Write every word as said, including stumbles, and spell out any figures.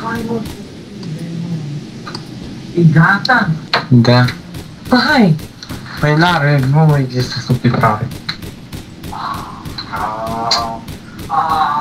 Hai mă, e gata? Da. Păi hai! Păi n-are, nu există subtitrare. Ah, ah.